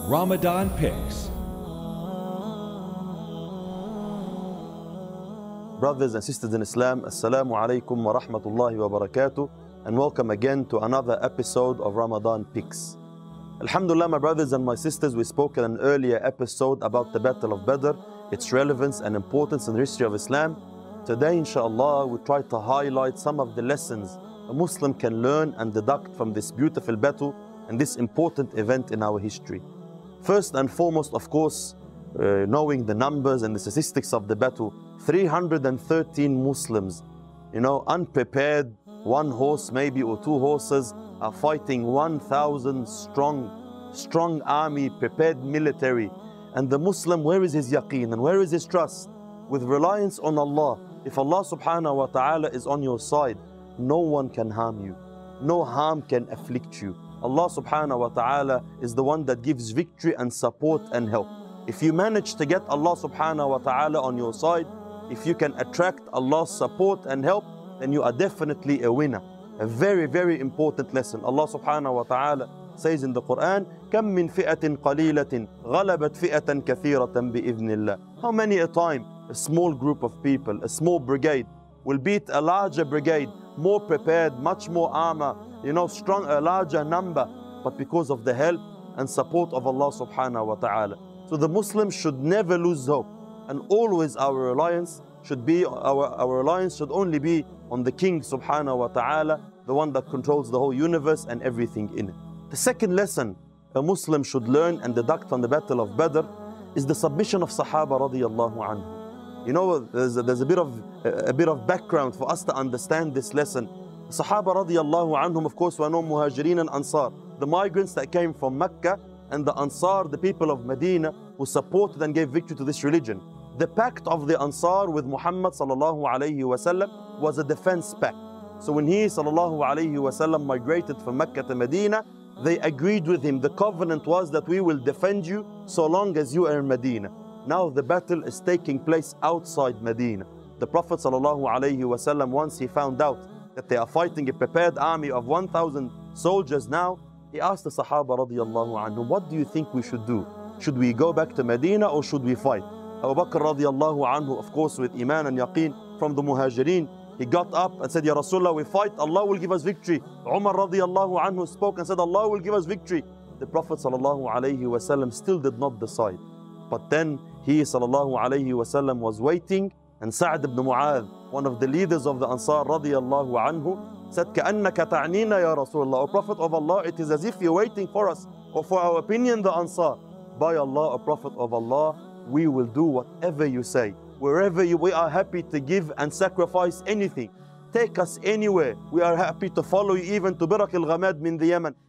Ramadan Picks. Brothers and sisters in Islam, Assalamu alaikum wa rahmatullahi wa barakatuh, and welcome again to another episode of Ramadan Picks. Alhamdulillah, my brothers and my sisters, we spoke in an earlier episode about the Battle of Badr, its relevance and importance in the history of Islam. Today, inshallah, we try to highlight some of the lessons a Muslim can learn and deduct from this beautiful battle and this important event in our history. First and foremost, of course, knowing the numbers and the statistics of the battle, 313 Muslims, unprepared, one horse maybe or two horses, are fighting 1,000 strong army, prepared military. And the Muslim, where is his yaqeen and where is his trust? With reliance on Allah. If Allah subhanahu wa ta'ala is on your side, no one can harm you. No harm can afflict you. Allah subhanahu wa ta'ala is the one that gives victory and support and help. If you manage to get Allah subhanahu wa ta'ala on your side, if you can attract Allah's support and help, then you are definitely a winner. A very, very important lesson. Allah subhanahu wa ta'ala says in the Quran, كَم مِّن فِئَةٍ قَلِيلَةٍ غَلَبَتْ فِئَةً كَثِيرَةً بِإِذْنِ اللَّهِ. How many a time a small group of people, a small brigade, will beat a larger brigade, more prepared, much more armor, strong, a larger number, but because of the help and support of Allah subhanahu wa ta'ala. So the Muslims should never lose hope, and always our reliance should only be on the King subhanahu wa ta'ala, the one that controls the whole universe and everything in it. The second lesson a Muslim should learn and deduct from the Battle of Badr is the submission of Sahaba radiyallahu anhu. There's a bit of background for us to understand this lesson. Sahaba radiyallahu anhum, of course, were known Muhajirin and Ansar, the migrants that came from Mecca, and the Ansar, the people of Medina, who supported and gave victory to this religion. The pact of the Ansar with Muhammad sallallahu alayhi wasallam was a defense pact. So when he sallallahu alayhi wasallam migrated from Mecca to Medina, they agreed with him. The covenant was that we will defend you so long as you are in Medina. Now the battle is taking place outside Medina. The Prophet sallallahu alayhi wasallam, once he found out that they are fighting a prepared army of 1,000 soldiers now, he asked the Sahaba radiyallahu anhum, what do you think we should do? Should we go back to Medina or should we fight? Abu Bakr radiyallahu anhu, of course with Iman and Yaqeen from the Muhajirin, he got up and said, Ya Rasulullah, we fight, Allah will give us victory. Umar radiyallahu anhu spoke and said, Allah will give us victory. The Prophet sallallahu alayhi wasallam still did not decide. But then he sallallahu alayhi wasallam was waiting, and Sa'd ibn Mu'adh, one of the leaders of the Ansar radiyallahu anhu, said, كَأَنَّكَ تَعْنِينَ يَا رَسُولَ اللَّهِ. O Prophet of Allah, it is as if you're waiting for us, or for our opinion, the Ansar. By Allah, O Prophet of Allah, we will do whatever you say. Wherever we are happy to give and sacrifice anything. Take us anywhere. We are happy to follow you even to Birak al-Ghamad min the Yemen.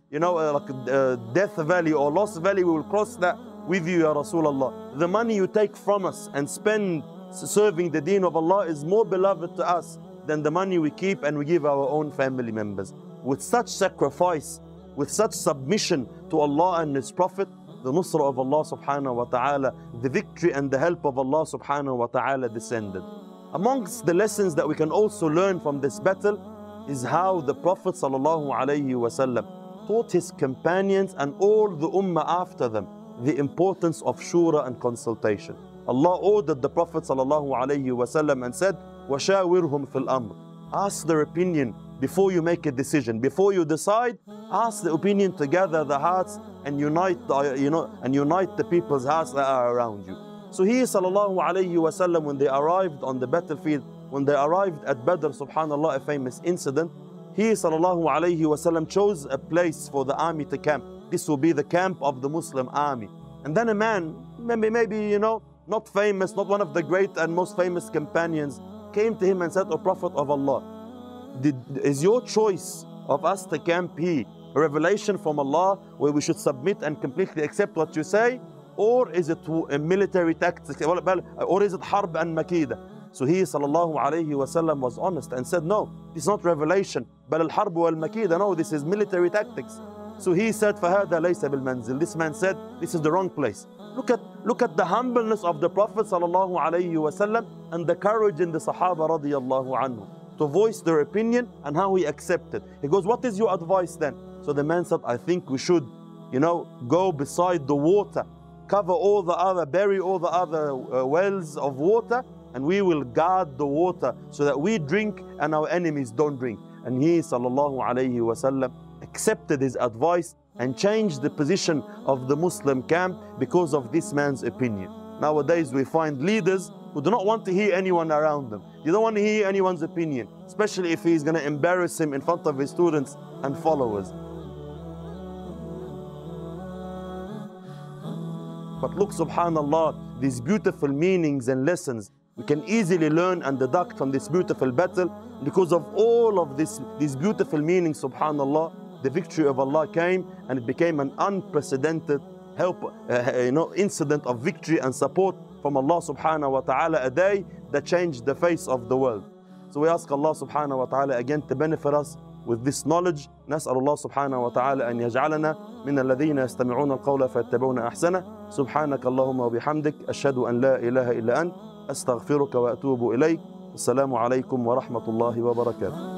Like Death Valley or Lost Valley, we will cross that with you, Ya Rasulullah. The money you take from us and spend serving the deen of Allah is more beloved to us than the money we keep and we give our own family members. With such sacrifice, with such submission to Allah and His Prophet, the nusra of Allah subhanahu wa ta'ala, the victory and the help of Allah subhanahu wa ta'ala descended. Amongst the lessons that we can also learn from this battle is how the Prophet sallallahu alayhi wasallam taught his companions and all the ummah after them the importance of shura and consultation. Allah ordered the Prophet sallallahu alayhi wasallam and said, وَشَاوِرْهُمْ فِي الْأَمْرِ. Ask their opinion before you make a decision. Before you decide, ask the opinion to gather the hearts and unite the people's hearts that are around you. So he sallallahu alayhi wasallam, when they arrived on the battlefield, when they arrived at Badr, subhanallah, a famous incident, he sallallahu alayhi wasallam chose a place for the army to camp. This will be the camp of the Muslim army. And then a man, maybe not famous, not one of the great and most famous companions, came to him and said, O Prophet of Allah, is your choice of us to camp here a revelation from Allah where we should submit and completely accept what you say? Or is it a military tactic? Or is it harb and makida? So he sallallahu alayhi wasallam was honest and said, no, this is not revelation. Bal al-harb wal makida. No, this is military tactics. So he said, فَهَذَا لَيْسَ بِالْمَنزِلِ. This man said, this is the wrong place. Look at the humbleness of the Prophet sallallahu alayhi wasallam and the courage in the Sahaba radiyallahu anhu to voice their opinion and how he accepted. He goes, what is your advice then? So the man said, I think we should go beside the water, bury all the other wells of water, and we will guard the water so that we drink and our enemies don't drink. And he, sallallahu alayhi wasallam, accepted his advice and changed the position of the Muslim camp because of this man's opinion. Nowadays we find leaders who do not want to hear anyone around them. You don't want to hear anyone's opinion, especially if he's going to embarrass him in front of his students and followers. But look, subhanallah, these beautiful meanings and lessons we can easily learn and deduct from this beautiful battle. Because of all of these beautiful meanings, subhanallah, the victory of Allah came, and it became an unprecedented incident of victory and support from Allah subhanahu wa ta'ala, a day that changed the face of the world. So we ask Allah subhanahu wa ta'ala again to benefit us with this knowledge. نسأل الله سبحانه وتعالى أن يجعلنا من الذين يستمعون القول فيتبعون أحسنه. سبحانك اللهم وبحمدك أشهد أن لا إله إلا أنت أستغفرك وأتوب إليك. السلام عليكم ورحمة الله وبركاته.